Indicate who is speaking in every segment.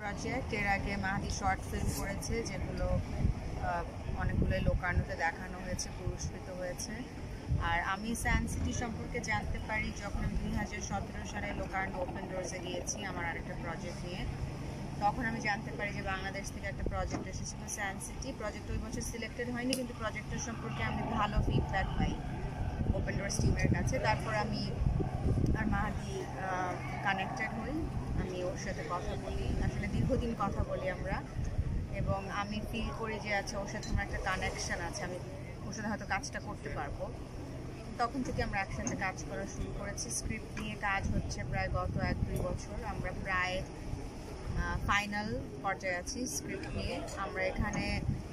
Speaker 1: Project. এর আগে Mahdi short film করেছে, যেগুলো অনেকগুলো লোকার্ণতে দেখানো হয়েছে, পুরস্কৃত হয়েছে। আর আমি সায়েন্স সিটি সম্পর্কে জানতে পারি যখন আমি 2017 সালে লোকার্ণ ওপেন ডোরসে গিয়েছি আমার আরেকটা প্রজেক্ট নিয়ে। তখন আমি জানতে পারি যে বাংলাদেশ থেকে একটা প্রজেক্ট এসেছিল সায়েন্স সিটি। প্রজেক্ট ওই বছর সিলেক্টেড হয়নি, কিন্তু প্রজেক্টের সম্পর্কে আমি ভালো ফিডব্যাক পাই ওপেন ডোরস টিমের কাছে। তারপর আমি আর মাহাদি কানেক্টেড হই, আমি ওর সাথে কথা বলি, আসলে দীর্ঘদিন কথা বলি আমরা, এবং আমি ফিল করি যে আচ্ছা ওর সাথে আমার একটা কানেকশান আছে, আমি ওর সাথে হয়তো কাজটা করতে পারবো। তখন থেকে আমরা একসাথে কাজ করা শুরু করেছি। স্ক্রিপ্ট নিয়ে কাজ হচ্ছে প্রায় গত 1-2 বছর। আমরা প্রায় ফাইনাল পর্যায়ে আছি স্ক্রিপ্ট নিয়ে। আমরা এখানে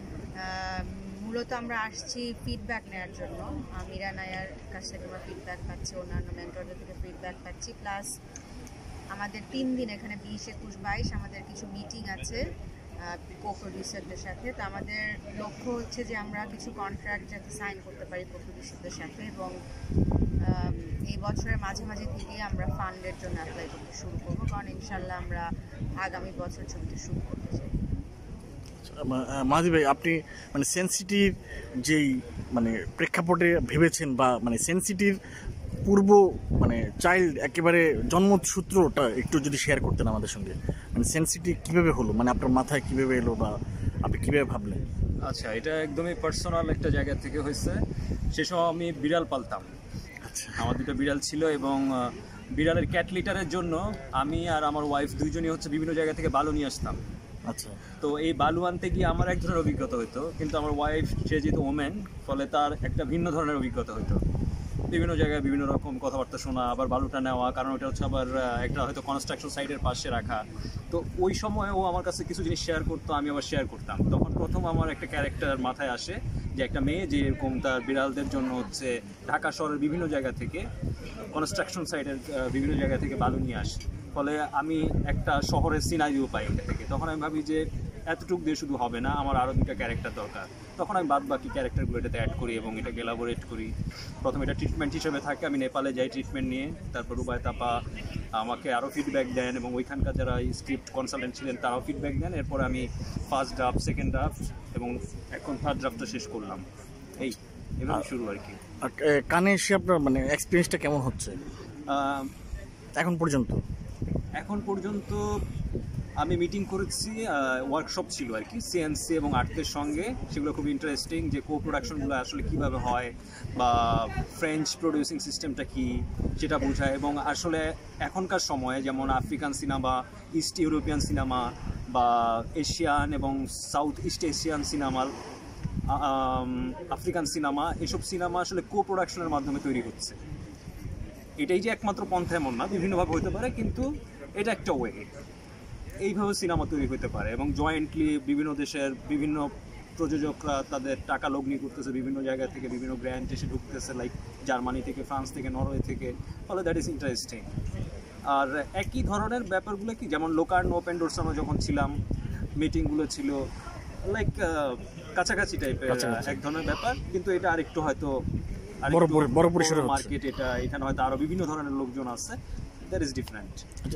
Speaker 1: মূলত আমরা আসছি ফিডব্যাক নেওয়ার জন্য। মীরা নায়ার কাছ থেকে আমরা ফিডব্যাক পাচ্ছি, অন্যান্য মেন্টরদের থেকে ফিডব্যাক পাচ্ছি, প্লাস আমাদের 3 দিন এখানে 20, 21, 22 আমাদের কিছু মিটিং আছে কো প্রডিউসারদের সাথে। তো আমাদের লক্ষ্য হচ্ছে যে আমরা কিছু কন্ট্রাক্ট যাতে সাইন করতে পারি কো প্রডিউসারদের সাথে, এবং এই বছরের মাঝামাঝি থেকে আমরা ফান্ডের জন্য অ্যাপ্লাই করতে শুরু করবো, কারণ ইনশাল্লাহ আমরা আগামী বছর ছবিটা শুরু করতে চাই।
Speaker 2: মাহাদি ভাই, আপনি মানে সেন্সিটিভ যেই মানে প্রেক্ষাপটে ভেবেছেন, বা মানে সেন্সিটিভ পূর্ব মানে চাইল্ড একেবারে জন্মসূত্রটা একটু যদি শেয়ার করতেন আমাদের সঙ্গে, মানে সেন্সিটিভ কীভাবে হলো, মানে আপনার মাথায় কীভাবে এলো বা আপনি কীভাবে ভাবলেন?
Speaker 3: আচ্ছা, এটা একদমই পার্সোনাল একটা জায়গা থেকে হয়েছে। সে সময় আমি বিড়াল পালতাম। আচ্ছা, আমার 2টা বিড়াল ছিল, এবং বিড়ালের ক্যাট লিটারের জন্য আমি আর আমার ওয়াইফ দুইজনই হচ্ছে বিভিন্ন জায়গা থেকে বালু নিয়ে আসতাম।
Speaker 2: আচ্ছা,
Speaker 3: তো এই বালু আনতে গিয়ে আমার এক ধরনের অভিজ্ঞতা হতো, কিন্তু আমার ওয়াইফ সে যেহেতু ওমেন, ফলে তার একটা ভিন্ন ধরনের অভিজ্ঞতা হতো। বিভিন্ন জায়গায় বিভিন্ন রকম কথাবার্তা শোনা, আবার বালুটা নেওয়া, কারণ ওটা হচ্ছে আবার একটা হয়তো কনস্ট্রাকশন সাইটের পাশে রাখা। তো ওই সময় ও আমার কাছে কিছু জিনিস শেয়ার করতো, আমি আবার শেয়ার করতাম। তখন প্রথম আমার একটা ক্যারেক্টার মাথায় আসে যে একটা মেয়ে যে এরকম তার বিড়ালদের জন্য হচ্ছে ঢাকা শহরের বিভিন্ন জায়গা থেকে, কনস্ট্রাকশন সাইটের বিভিন্ন জায়গা থেকে বালু নিয়ে আসে। ফলে আমি একটা শহরের সিনারিও পাই ওটা থেকে। তখন আমি ভাবি যে এতটুকু দিয়ে শুধু হবে না, আমার আরও 2টা ক্যারেক্টার দরকার। তখন আমি বাদ বাকি ক্যারেক্টারগুলো এটাতে অ্যাড করি এবং এটাকে এলাবোরেট করি। প্রথমে এটা ট্রিটমেন্ট হিসেবে থাকে, আমি নেপালে যাই ট্রিটমেন্ট নিয়ে, তারপর রুবায়াত আপা আমাকে আরও ফিডব্যাক দেন, এবং ওইখানকার যারা স্ক্রিপ্ট কনসালটেন্ট ছিলেন তারাও ফিডব্যাক দেন। এরপর আমি ফার্স্ট ড্রাফট, সেকেন্ড ড্রাফট এবং এখন থার্ড ড্রাফটটা শেষ করলাম। এভাবে শুরু আর কি।
Speaker 2: কানে এসে আপনার মানে এক্সপিরিয়েন্সটা কেমন হচ্ছে এখন পর্যন্ত?
Speaker 3: এখন পর্যন্ত আমি মিটিং করেছি, ওয়ার্কশপ ছিল আর কি, সিএনসি এবং আর্টের সঙ্গে। সেগুলো খুব ইন্টারেস্টিং, যে কো প্রোডাকশনগুলো আসলে কীভাবে হয়, বা ফ্রেঞ্চ প্রডিউসিং সিস্টেমটা কী সেটা বোঝায়। এবং আসলে এখনকার সময়ে যেমন African cinema, east European cinema, বা এশিয়ান এবং south east Asian cinema, African cinema, এসব সিনেমা আসলে কো প্রোডাকশনের মাধ্যমে তৈরি হচ্ছে। এটাই যে একমাত্র পন্থা এমন না, বিভিন্নভাবে হতে পারে, কিন্তু এটা একটা ওয়ে। এইভাবে সিনেমা তৈরি হতে পারে, এবং জয়েন্টলি বিভিন্ন দেশের বিভিন্ন প্রযোজকরা তাদের টাকা লগ্নি করতেছে, বিভিন্ন জায়গা থেকে বিভিন্ন গ্র্যান্ট এসে ঢুকতেছে, লাইক জার্মানি থেকে, ফ্রান্স থেকে, নরওয়ে থেকে। ফলে দ্যাট ইজ ইন্টারেস্টিং। আর একই ধরনের ব্যাপারগুলো কি, যেমন লোকার্ণ ওপেন ডোরস আমরা যখন ছিলাম, মিটিংগুলো ছিল লাইক কাছাকাছি টাইপের এক ধরনের ব্যাপার, কিন্তু এটা আরেকটু হয়তো
Speaker 2: বড় পরিসরের
Speaker 3: মার্কেট। এটা এখানে হয়তো আরো বিভিন্ন ধরনের লোকজন আছে, দ্যাট ইজ ডিফারেন্ট।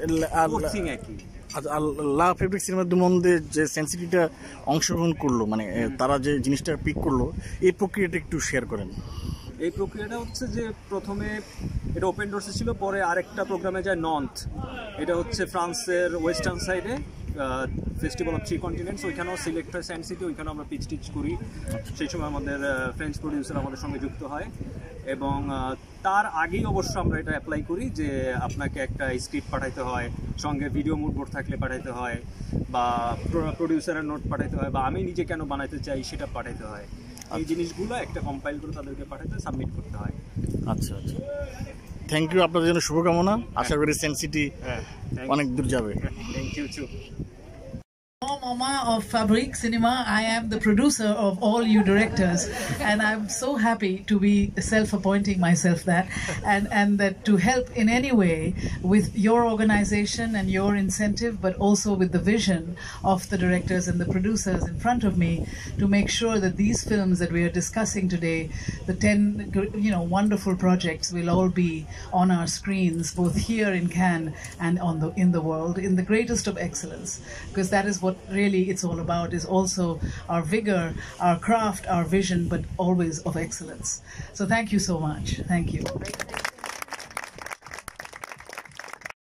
Speaker 3: একই
Speaker 2: লা ফেব্রিক সিনেমার দুমন্দে যে সেন্সিটিভিটা অংশগ্রহণ করলো, মানে তারা যে জিনিসটা পিক করলো, এই প্রক্রিয়াটা একটু শেয়ার করেন।
Speaker 3: এই প্রক্রিয়াটা হচ্ছে যে প্রথমে এটা ওপেন ডোরসে ছিল, পরে আরেকটা প্রোগ্রামে যায় নর্থ। এটা হচ্ছে ফ্রান্সের ওয়েস্টার্ন সাইডে ফেস্টিভ্যাল অফ 3 কন্টিনেন্টস। ওইখানেও সিলেক্ট হয় সায়েন্স সিটি, ওইখানেও আমরা পিচ টিচ করি। সেই সময় আমাদের ফ্রেঞ্চ প্রডিউসার আমাদের সঙ্গে যুক্ত হয়, এবং তার আগেই অবশ্য আমরা এটা অ্যাপ্লাই করি যে আপনাকে একটা স্ক্রিপ্ট পাঠাইতে হয়, সঙ্গে ভিডিও মুড বোর্ড থাকলে পাঠাইতে হয়, বা প্রডিউসারের নোট পাঠাইতে হয়, বা আমি নিজে কেন বানাইতে চাই সেটা পাঠাইতে হয়। এই জিনিসগুলো একটা কম্পাইল করে তাদেরকে পাঠাইতে সাবমিট করতে হয়।
Speaker 2: আচ্ছা আচ্ছা, থ্যাংক ইউ, আপনাদের জন্য শুভকামনা। আশা করি সেন্সিটি অনেক দূর যাবে।
Speaker 3: Thank you.
Speaker 4: Mama of Fabric Cinema. I am the producer of all you directors, and I'm so happy to be self-appointing myself that, and that to help in any way with your organization and your incentive, but also with the vision of the directors and the producers in front of me, to make sure that these films that we are discussing today, the 10 wonderful projects, will all be on our screens, both here in Cannes and in the world, in the greatest of excellence, because that is what really it's all about, is also our vigor, our craft, our vision, but always of excellence. So thank you so much. Thank you.